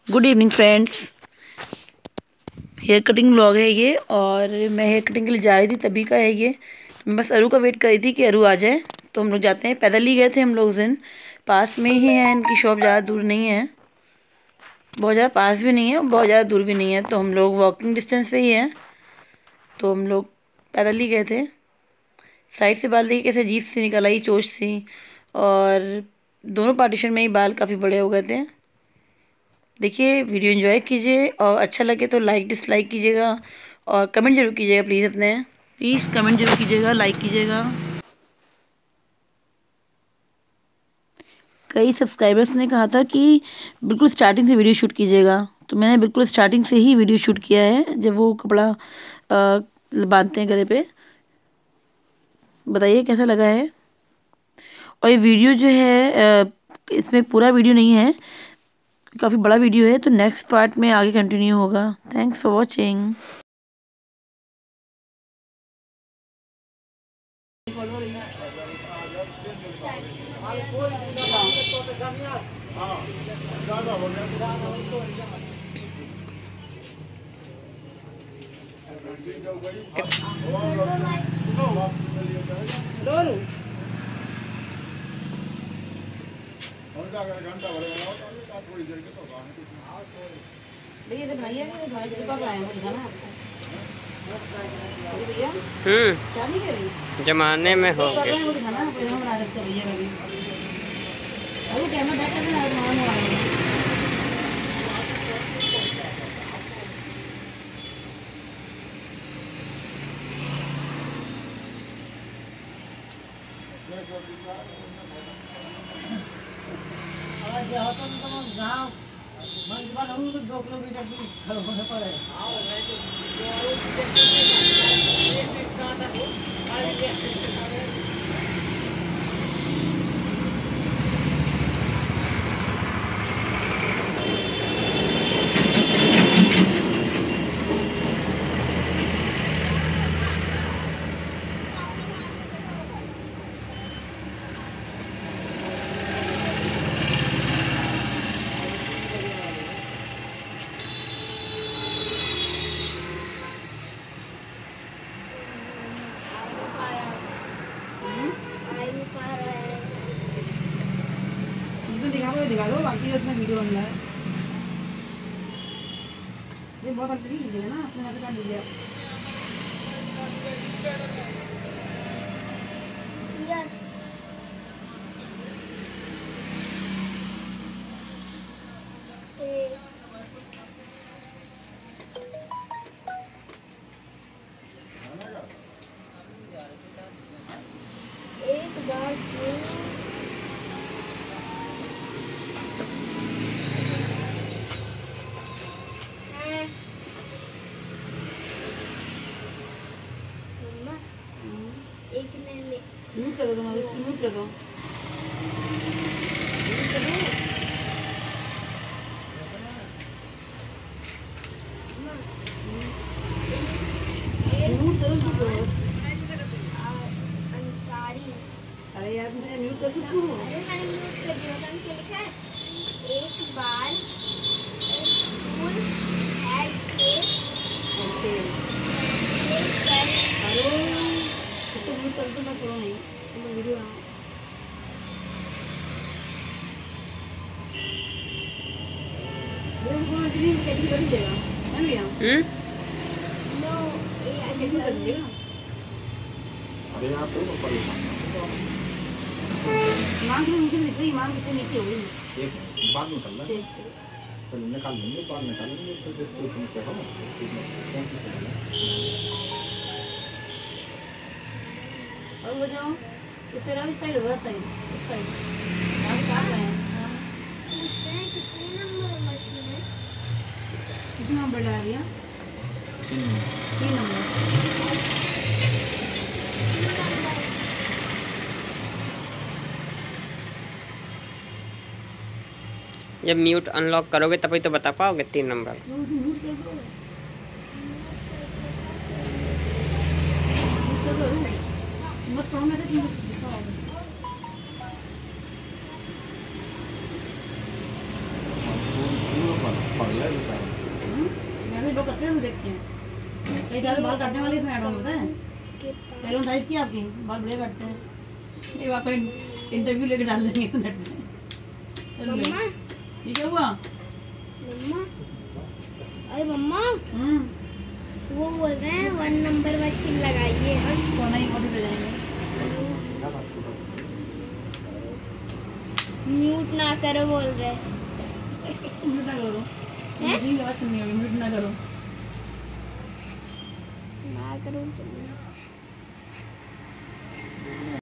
Good evening friends. Hair cutting vlog है ये, और मैं हेयर कटिंग के लिए जा रही थी, तभी का है ये। मैं बस अरू का वेट कर रही थी कि अरू आ जाए तो हम लोग जाते हैं। पैदल ही गए थे हम लोग उस दिन। पास में ही है इनकी शॉप, ज़्यादा दूर नहीं है, बहुत ज़्यादा पास भी नहीं है और बहुत ज़्यादा दूर भी नहीं है, तो हम लोग वॉकिंग डिस्टेंस पे ही है। तो हम लोग पैदल ही गए थे। साइड से बाल देखिए कैसे अजीब सी निकल आई, चोंच सी, और दोनों पार्टीशन में ही बाल काफ़ी बड़े हो गए थे। देखिए, वीडियो एंजॉय कीजिए और अच्छा लगे तो लाइक डिसलाइक कीजिएगा और कमेंट जरूर कीजिएगा प्लीज़ कमेंट जरूर कीजिएगा, लाइक कीजिएगा। कई सब्सक्राइबर्स ने कहा था कि बिल्कुल स्टार्टिंग से वीडियो शूट कीजिएगा, तो मैंने बिल्कुल स्टार्टिंग से ही वीडियो शूट किया है, जब वो कपड़ा बांधते हैं गले पे। बताइए कैसा लगा है। और ये वीडियो जो है इसमें पूरा वीडियो नहीं है, काफ़ी बड़ा वीडियो है, तो नेक्स्ट पार्ट में आगे कंटिन्यू होगा। Thanks for watching. भैया बनाइए, जमाने में हो गए। दिखा दो, बाकी उसमें वीडियो बन रहा है। ये बहुत अच्छी वीडियो है ना, अपने हाथ का लीजिए। यस एक बार म्यूट कर दो, म्यूट कर दो। अरे यार मुझे म्यूट कर दो। अरे मैंने म्यूट कर दिया, तो क्या लिखा है? एक बार स्कूल है के ओके। हेलो, तो म्यूट कर दो, मैं करो नहीं तो वीडियो ना। मेरे को इतनी कैसे कर देगा मैं भी नो ये कैसे कर देगा। अरे आप तो परेशान मांग लो, मुझे निकली मांग से नीचे हो गई। एक बाद में निकलना है, पहले निकाल लेंगे, बाद निकाल लेंगे, फिर तुम क्या हो कौन सी और वो जाओ इस साइड होगा, साइड आप काट रहे हैं। कितने नंबर मशीन है? कितना नंबर डाल दिया? 3 नंबर। जब म्यूट अनलॉक करोगे तभी तो बता पाओगे 3 नंबर। वैसे लोग करते हैं, देखते हैं कई ज्यादा बाल काटने वाले इसमें ऐड होता है। पहले साइज की आपकी बाल बढ़िया काटते हैं। ये आपका इंटरव्यू लेके डाल देंगे इंटरनेट में। मम्मा, ये क्या हुआ? मम्मा, अरे मम्मा, वो बोल रहे हैं 1 नंबर मशीन लगाइए। तो नहीं कॉपी पे जाएंगे। म्यूट ना करो बोल रहे। म्यूट ना करो, मशीन की आवाज सुननी होगी, म्यूट ना करो। ना करो।